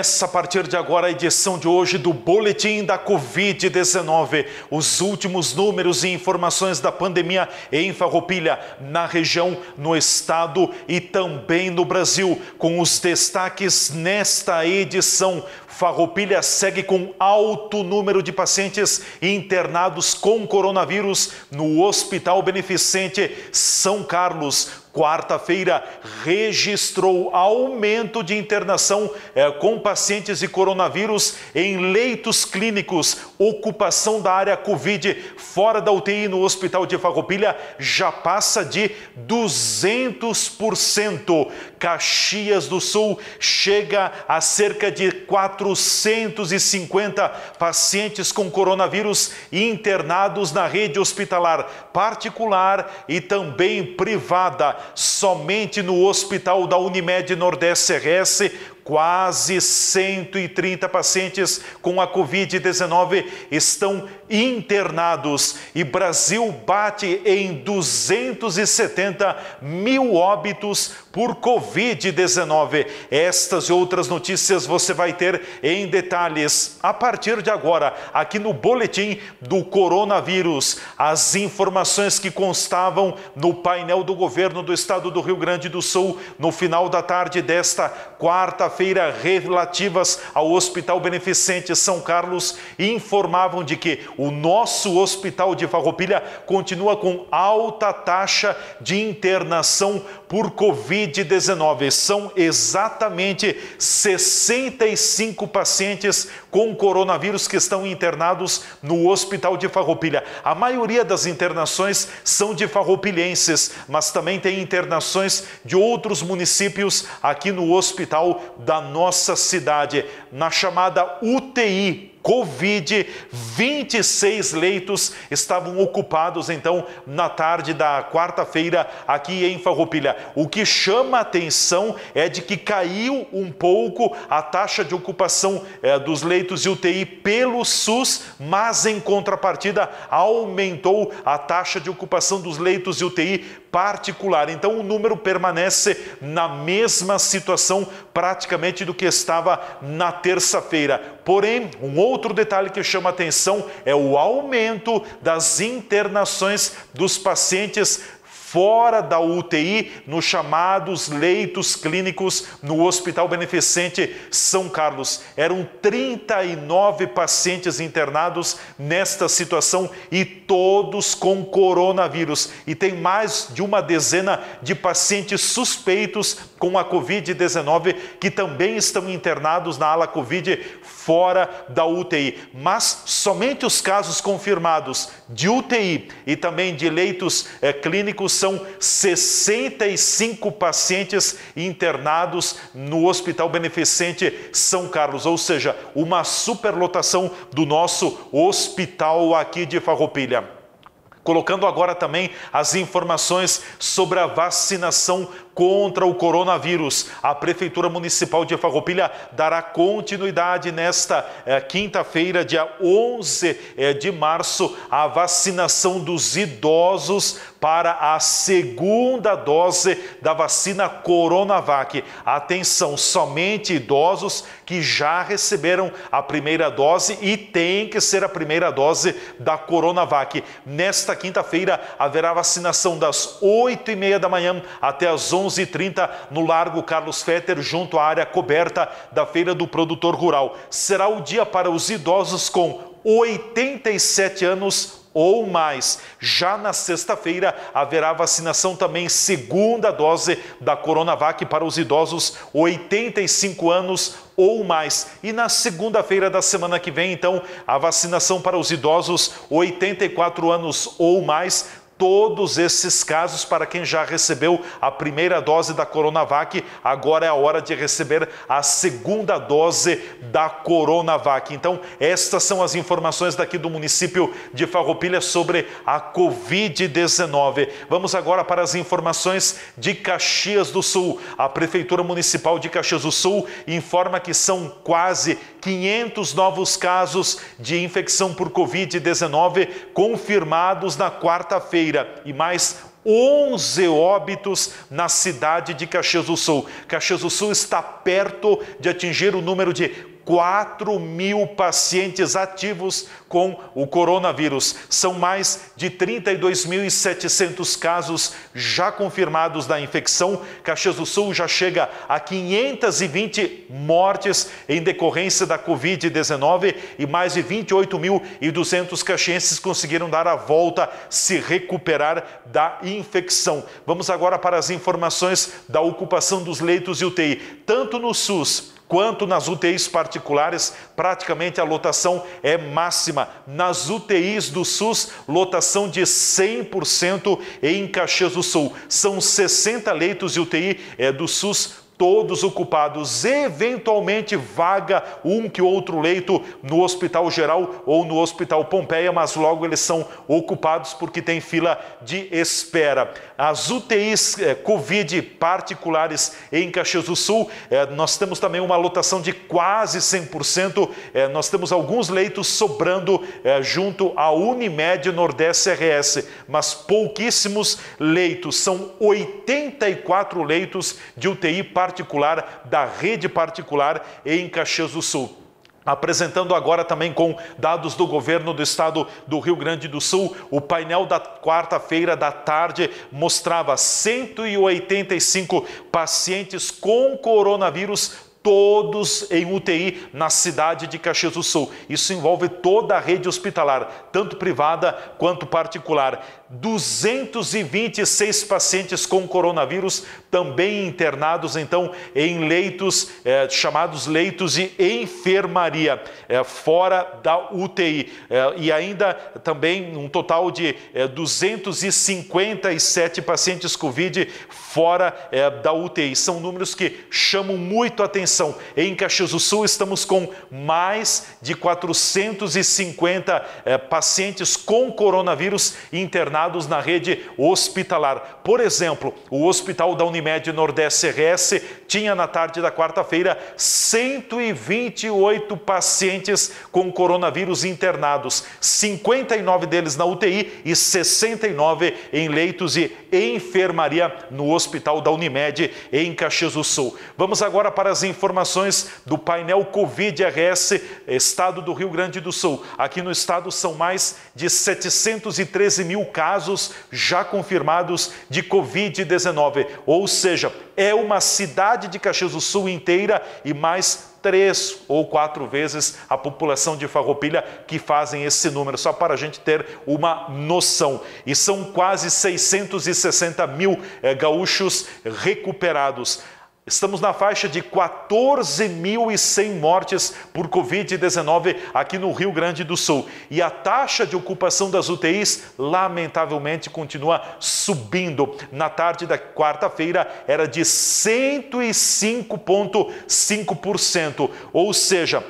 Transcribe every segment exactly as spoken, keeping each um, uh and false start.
Começa a partir de agora a edição de hoje do Boletim da Covid dezenove. Os últimos números e informações da pandemia em Farroupilha, na região, no estado e também no Brasil. Com os destaques nesta edição. Farroupilha segue com alto número de pacientes internados com coronavírus no Hospital Beneficente São Carlos. Quarta-feira registrou aumento de internação eh, com pacientes de coronavírus em leitos clínicos. Ocupação da área Covid fora da U T I no Hospital de Farroupilha já passa de duzentos por cento. Caxias do Sul chega a cerca de quatrocentos e cinquenta pacientes com coronavírus internados na rede hospitalar particular e também privada. Somente no hospital da Unimed Nordeste R S, quase cento e trinta pacientes com a Covid dezenove estão internados e Brasil bate em duzentos e setenta mil óbitos por Covid dezenove. Estas e outras notícias você vai ter em detalhes a partir de agora, aqui no Boletim do Coronavírus. As informações que constavam no painel do governo do estado do Rio Grande do Sul no final da tarde desta quarta-feira, relativas ao Hospital Beneficente São Carlos, informavam de que o nosso hospital de Farroupilha continua com alta taxa de internação por Covid dezenove. São exatamente sessenta e cinco pacientes com coronavírus que estão internados no Hospital de Farroupilha. A maioria das internações são de farroupilhenses, mas também tem internações de outros municípios aqui no hospital da nossa cidade. Na chamada U T I Covid, vinte e seis leitos estavam ocupados, então, na tarde da quarta-feira, aqui em Farroupilha. O que chama a atenção é de que caiu um pouco a taxa de ocupação é, dos leitos de U T I pelo SUS, mas, em contrapartida, aumentou a taxa de ocupação dos leitos de U T I particular. Então, o número permanece na mesma situação, praticamente, do que estava na terça-feira. Porém, um outro detalhe que chama a atenção é o aumento das internações dos pacientes fora da U T I, nos chamados leitos clínicos no Hospital Beneficente São Carlos. Eram trinta e nove pacientes internados nesta situação e todos com coronavírus. E tem mais de uma dezena de pacientes suspeitos com a Covid dezenove que também estão internados na ala Covid fora da U T I. Mas somente os casos confirmados de U T I e também de leitos eh, clínicos são sessenta e cinco pacientes internados no Hospital Beneficente São Carlos, ou seja, uma superlotação do nosso hospital aqui de Farroupilha. Colocando agora também as informações sobre a vacinação contra o coronavírus. A Prefeitura Municipal de Farroupilha dará continuidade nesta eh, quinta-feira, dia onze eh, de março, à vacinação dos idosos para a segunda dose da vacina Coronavac. Atenção, somente idosos que já receberam a primeira dose e tem que ser a primeira dose da Coronavac. Nesta quinta-feira haverá vacinação das oito e meia da manhã até as onze e trinta no Largo Carlos Fetter, junto à área coberta da Feira do Produtor Rural. Será o dia para os idosos com oitenta e sete anos ou mais. Já na sexta-feira haverá vacinação também segunda dose da Coronavac para os idosos oitenta e cinco anos ou mais. E na segunda-feira da semana que vem, então, a vacinação para os idosos oitenta e quatro anos ou mais. Todos esses casos para quem já recebeu a primeira dose da Coronavac, agora é a hora de receber a segunda dose da Coronavac. Então, estas são as informações daqui do município de Farroupilha sobre a Covid dezenove. Vamos agora para as informações de Caxias do Sul. A Prefeitura Municipal de Caxias do Sul informa que são quase quinhentos novos casos de infecção por Covid dezenove confirmados na quarta-feira e mais onze óbitos na cidade de Caxias do Sul. Caxias do Sul está perto de atingir o número de quatro mil pacientes ativos com o coronavírus. São mais de trinta e dois mil e setecentos casos já confirmados da infecção. Caxias do Sul já chega a quinhentas e vinte mortes em decorrência da covid dezenove e mais de vinte e oito mil e duzentos caxienses conseguiram dar a volta, se recuperar da infecção. Vamos agora para as informações da ocupação dos leitos de U T I. Tanto no SUS quanto nas U T Is particulares, praticamente a lotação é máxima. Nas U T Is do SUS, lotação de cem por cento em Caxias do Sul. São sessenta leitos de U T I é, do SUS, todos ocupados, eventualmente vaga um que outro leito no Hospital Geral ou no Hospital Pompeia, mas logo eles são ocupados porque tem fila de espera. As U T Is eh, Covid particulares em Caxias do Sul, eh, nós temos também uma lotação de quase cem por cento, eh, nós temos alguns leitos sobrando eh, junto à Unimed Nordeste R S, mas pouquíssimos leitos, são oitenta e quatro leitos de U T I particulares particular da rede particular em Caxias do Sul. Apresentando agora também com dados do governo do estado do Rio Grande do Sul, o painel da quarta-feira da tarde mostrava cento e oitenta e cinco pacientes com coronavírus, todos em U T I na cidade de Caxias do Sul. Isso envolve toda a rede hospitalar, tanto privada quanto particular. duzentos e vinte e seis pacientes com coronavírus também internados, então, em leitos, eh, chamados leitos de enfermaria, eh, fora da U T I. Eh, e ainda também um total de eh, duzentos e cinquenta e sete pacientes Covid fora eh, da U T I. São números que chamam muito a atenção. Em Caxias do Sul estamos com mais de quatrocentos e cinquenta eh, pacientes com coronavírus internados na rede hospitalar. Por exemplo, o Hospital da Unimed Nordeste R S tinha na tarde da quarta-feira cento e vinte e oito pacientes com coronavírus internados, cinquenta e nove deles na U T I e sessenta e nove em leitos de enfermaria no Hospital da Unimed em Caxias do Sul. Vamos agora para as informações do painel Covid R S, estado do Rio Grande do Sul. Aqui no estado são mais de setecentos e treze mil casos já confirmados de covid dezenove, ou seja, é uma cidade de Caxias do Sul inteira e mais três ou quatro vezes a população de Farroupilha que fazem esse número, só para a gente ter uma noção. E são quase seiscentos e sessenta mil eh, gaúchos recuperados. Estamos na faixa de quatorze mil e cem mortes por covid dezenove aqui no Rio Grande do Sul. E a taxa de ocupação das U T Is, lamentavelmente, continua subindo. Na tarde da quarta-feira era de cento e cinco vírgula cinco por cento, ou seja,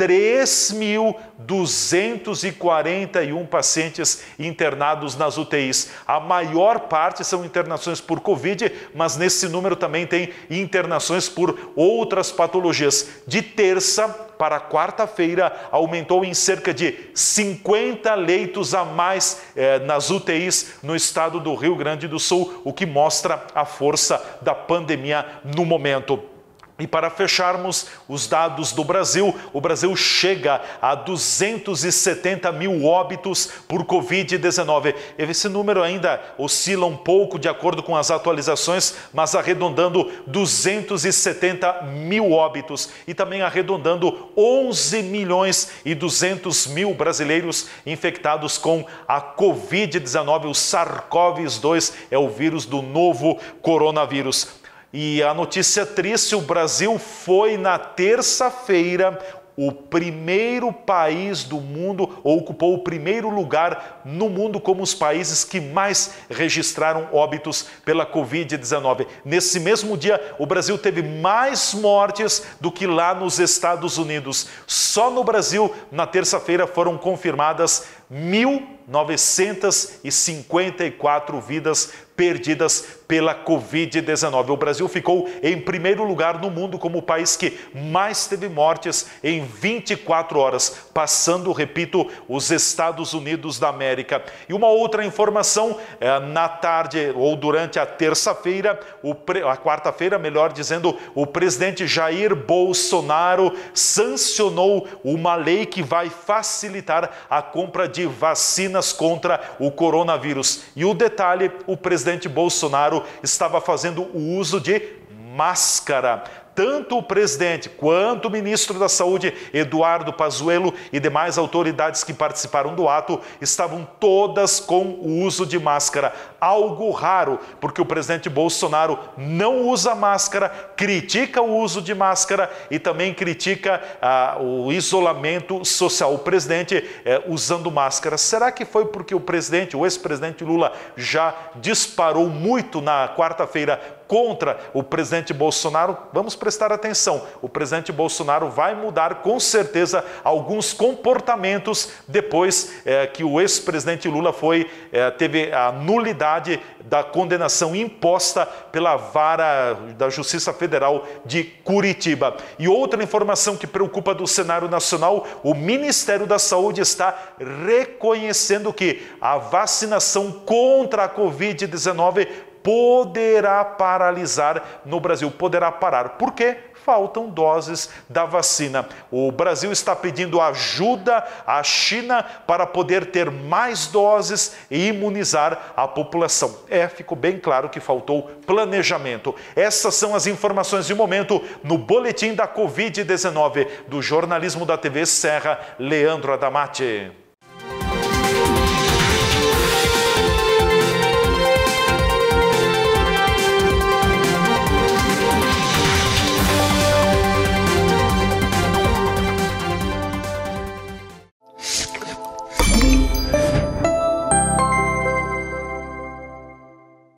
três mil duzentos e quarenta e um pacientes internados nas U T Is. A maior parte são internações por Covid, mas nesse número também tem internações por outras patologias. De terça para quarta-feira, aumentou em cerca de cinquenta leitos a mais eh, nas U T Is no estado do Rio Grande do Sul, o que mostra a força da pandemia no momento. E para fecharmos os dados do Brasil, o Brasil chega a duzentos e setenta mil óbitos por covid dezenove. Esse número ainda oscila um pouco de acordo com as atualizações, mas arredondando duzentos e setenta mil óbitos e também arredondando onze milhões e duzentos mil brasileiros infectados com a covid dezenove. O SARS-CoV dois é o vírus do novo coronavírus. E a notícia triste, o Brasil foi na terça-feira o primeiro país do mundo, ou ocupou o primeiro lugar no mundo como os países que mais registraram óbitos pela covid dezenove. Nesse mesmo dia, o Brasil teve mais mortes do que lá nos Estados Unidos. Só no Brasil, na terça-feira, foram confirmadas mil novecentas e cinquenta e quatro vidas perdidas pela covid dezenove. O Brasil ficou em primeiro lugar no mundo como o país que mais teve mortes em vinte e quatro horas, passando, repito, os Estados Unidos da América. E uma outra informação, na tarde ou durante a terça-feira, a quarta-feira, melhor dizendo, o presidente Jair Bolsonaro sancionou uma lei que vai facilitar a compra de vacinas contra o coronavírus. E o detalhe, o presidente Bolsonaro estava fazendo o uso de máscara. Tanto o presidente quanto o ministro da Saúde, Eduardo Pazuello, e demais autoridades que participaram do ato estavam todas com o uso de máscara. Algo raro, porque o presidente Bolsonaro não usa máscara, critica o uso de máscara e também critica ah, o isolamento social. O presidente eh, usando máscara. Será que foi porque o presidente, o ex-presidente Lula, já disparou muito na quarta-feira contra o presidente Bolsonaro? Vamos prestar atenção. O presidente Bolsonaro vai mudar com certeza alguns comportamentos depois eh, que o ex-presidente Lula foi, eh, teve a nulidade da condenação imposta pela Vara da Justiça Federal de Curitiba. E outra informação que preocupa do cenário nacional, o Ministério da Saúde está reconhecendo que a vacinação contra a covid dezenove poderá paralisar no Brasil, poderá parar. Por quê? Faltam doses da vacina. O Brasil está pedindo ajuda à China para poder ter mais doses e imunizar a população. É, ficou bem claro que faltou planejamento. Essas são as informações de momento no boletim da covid dezenove do jornalismo da T V Serra, Leandro Adamati.